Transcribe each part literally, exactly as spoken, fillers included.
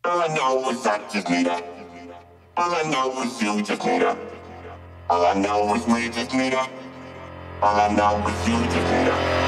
All I know is I just need her. All I know is you just need her. All I know is we just need her. All I know is you just need her.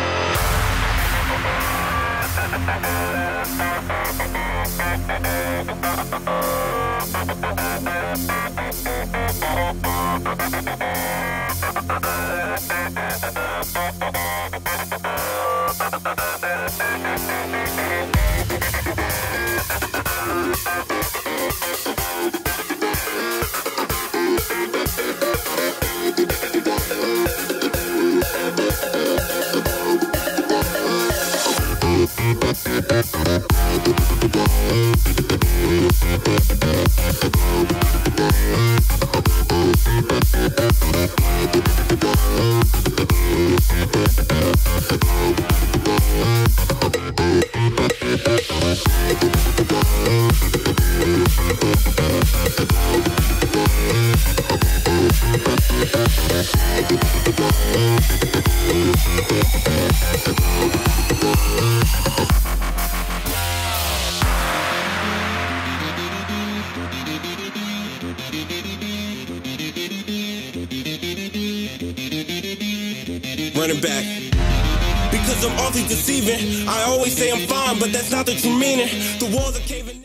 Running back. Because I'm awfully deceiving. I always say I'm fine, but that's not the true meaning. The walls are caving in.